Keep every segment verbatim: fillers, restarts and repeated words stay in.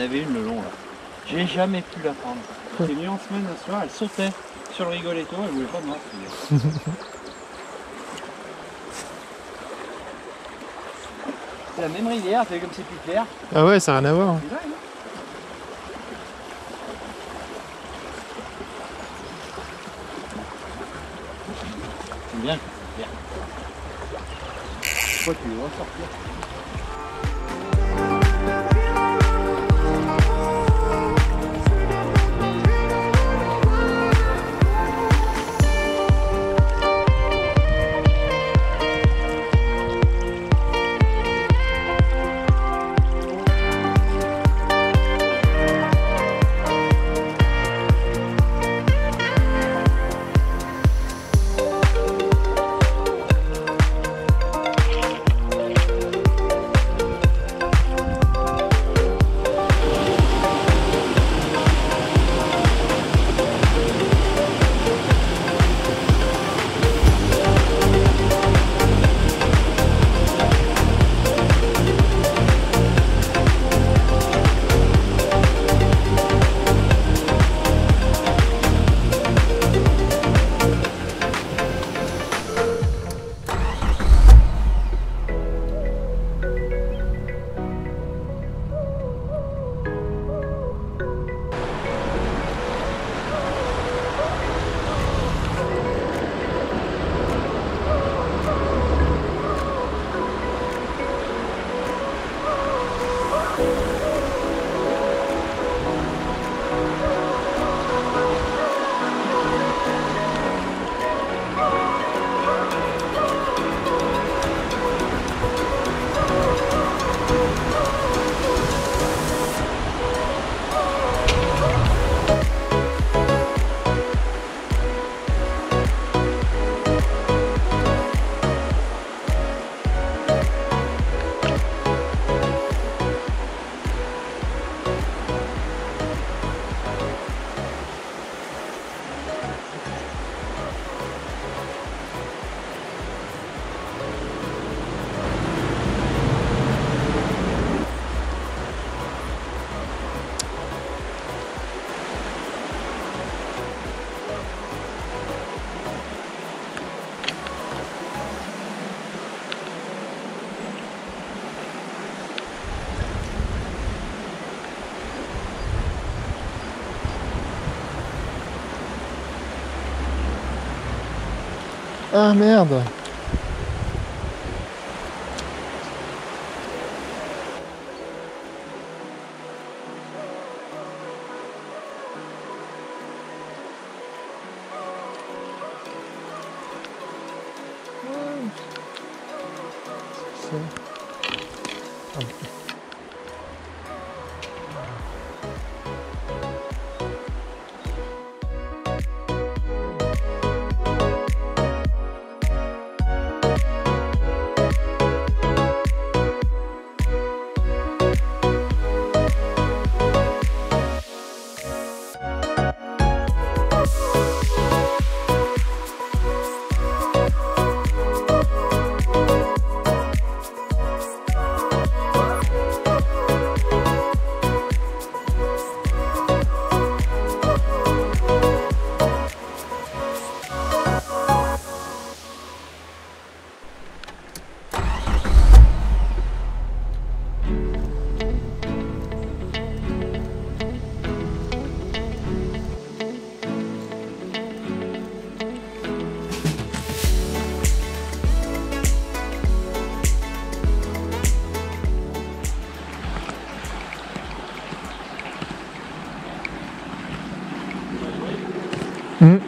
avait une le long là. J'ai jamais pu la prendre. J'étais venu en semaine un soir, elle sautait sur le rigoletto, elle voulait pas de moi. C'est la même rivière, c'est comme c'est plus clair. Ah ouais, ça n'a rien à voir. C'est dingue, hein. C'est bien, bien. Pourquoi tu veux ressortir? Ah merde. Ah. Mmh.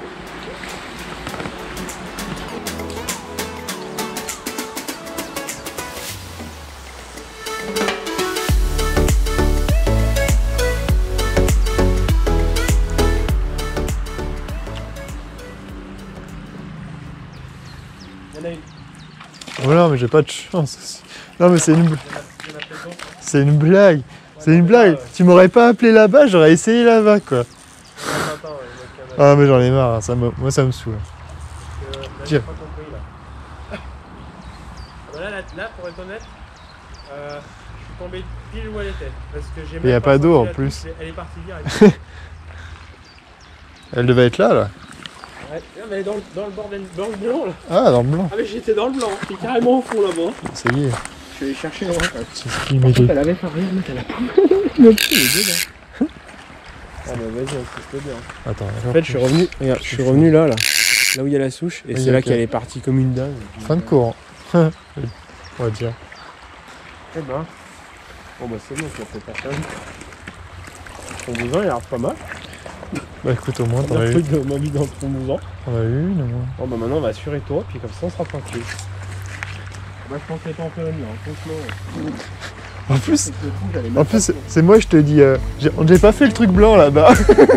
Voilà, mais j'ai pas de chance. Non, mais c'est une... c'est une blague. C'est une blague. Tu m'aurais pas appelé là-bas, j'aurais essayé là-bas, quoi. Ah, mais j'en ai marre, ça me... moi ça me saoule. Euh, là, j'ai pas compris, là. Ah bah là, là, là, pour être honnête, euh, tombée pile où elle était. Parce que j'ai Et y a même pas d'eau, senti en la plus. touche, Elle est partie direct. Elle devait être là, là. Ouais, non, mais elle est dans, le- dans le bordel, dans le blanc là. Ah, dans le blanc. Ah mais j'étais dans le blanc, j'étais carrément au fond là-bas. Ça y est. Je vais aller chercher loin quand même. C'est ce qui m'est dit. Elle avait fait rien, mais elle a pas. Ah mais vas-y, on se bien. Attends, En fait, je suis revenu, regarde, je suis revenu là, là, là où il y a la souche, et Oui, c'est là ok. qu'elle est partie comme une dingue. fin de courant. On va dire. Eh ben, bon bah c'est bon, ça fait personne. Ton bousin, il a l'air pas mal. Bah écoute, au moins, t'en On as a eu. truc de ma vie dans ton bousin. T'en as eu une, au moins. Bon bah maintenant on va assurer toi, puis comme ça on sera tranquille. Moi je pensais pas en faire une là, franchement. En plus, C'est que le trou, j'allais en même plus, pas- c'est- c'est moi, je te dis. euh, j'ai j'ai pas fait le truc blanc là-bas.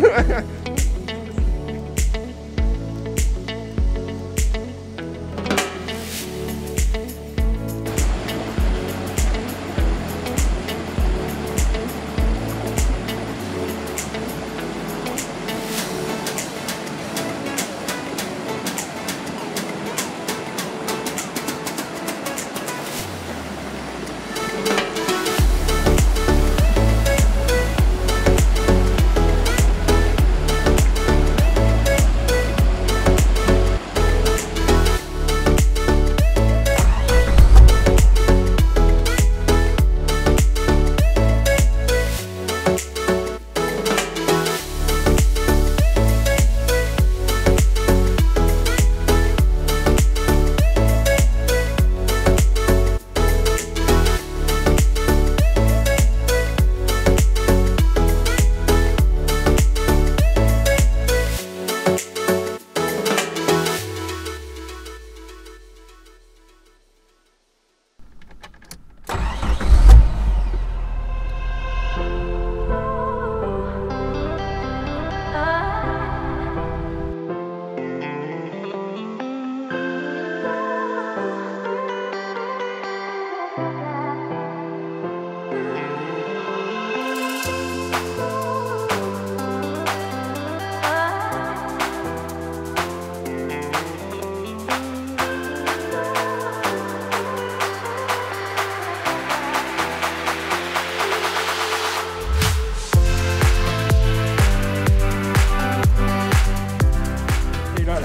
Et là là.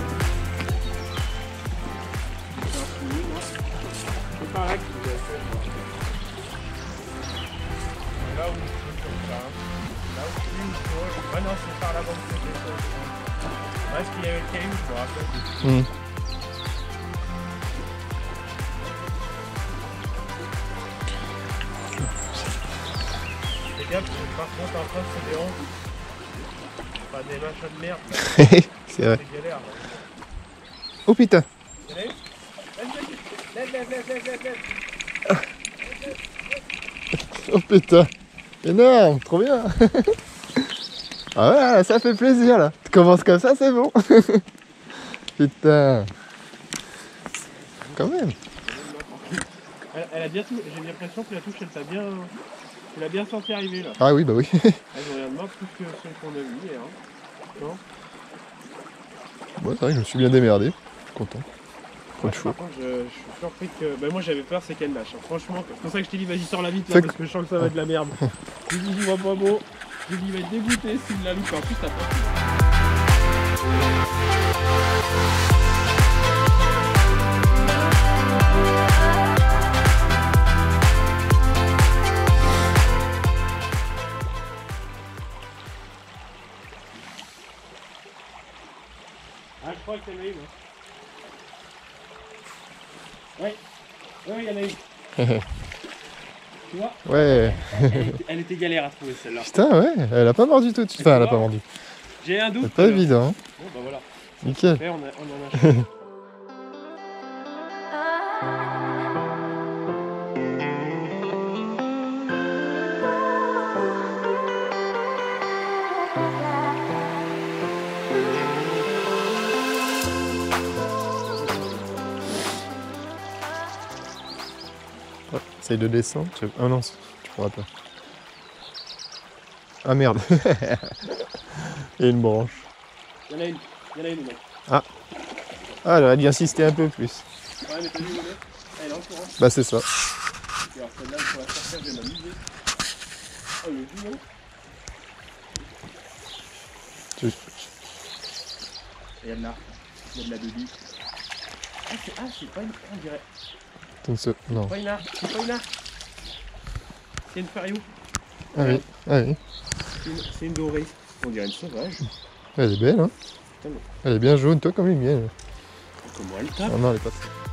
C'est par là que vous avez fait. Là où c'est comme ça. Hein. Là où c'est une chose. Ah non, c'est par là-bas que c'est ça. Là, est-ce qu'il y avait le caillou, je me rappelle. Hmm. Les gars, parce que par contre, en face, c'est des ronds. Pas des machins de merde. C'est vrai. C'est galère. Oh putain. Vous allez ? Lève, lève, lève, lève, lève, lève. Oh putain. Énorme, trop bien. Ah ouais, là, ça fait plaisir là. Tu commences comme ça, c'est bon. Putain. Quand même. Elle, elle a bien tout. J'ai l'impression que la touche, elle t'a bien. Tu l'as bien senti arriver là. Ah oui, bah oui. Elle me regarde moi plus que celle qu'on a vu hier. Hein. Non ? Bon, c'est vrai que je me suis bien démerdé. Content. Trop de Par chaud. contre, je, je suis surpris que. Ben moi j'avais peur, c'est qu'elle lâche. hein. Franchement, c'est pour ça que je t'ai dit, vas-y, sors la vite là, Fait parce que je sens que ça va être de la merde. Je lui dis, j'y vois pas beau. Je lui dis, il va être dégoûté s'il la loupe. En plus, t'as pas. Ah, je crois que t'en as une. Hein. Ouais, ouais, il y en a une. Tu vois, Ouais. elle était, elle était galère à trouver celle-là. Putain, ouais. Elle a pas mordu tout de suite. Enfin, elle a pas mordu. J'ai un doute. C'est pas alors. évident. Hein. Bon, bah voilà. Nickel. Après, on, a, on en a acheté. Ouais, essaye de descendre. Tu... Ah non, tu pourras pas. Ah merde. Il y a une branche. Il y en a une. Il y en a une, mec. Ah, elle aurait dû insister un peu plus. Ouais, mais t'as vu où elle est ? Elle est en courant. Bah c'est ça. Et alors celle-là, il faut la sortir, je vais m'amuser. Oh le violon. Tu- Il y a de la, il y a de la débit. Ah c'est ah, c'est pas une, on dirait. Attends, ce- Non. Pas une arc, c'est pas une arc. C'est une fario. Ah oui, ah oui. C'est une, c'est une dorée. On dirait une sauvage. Elle est belle, hein. Putain, mais Elle est bien jaune, toi comme les miennes. comment elle tape? Ah non, elle est pas.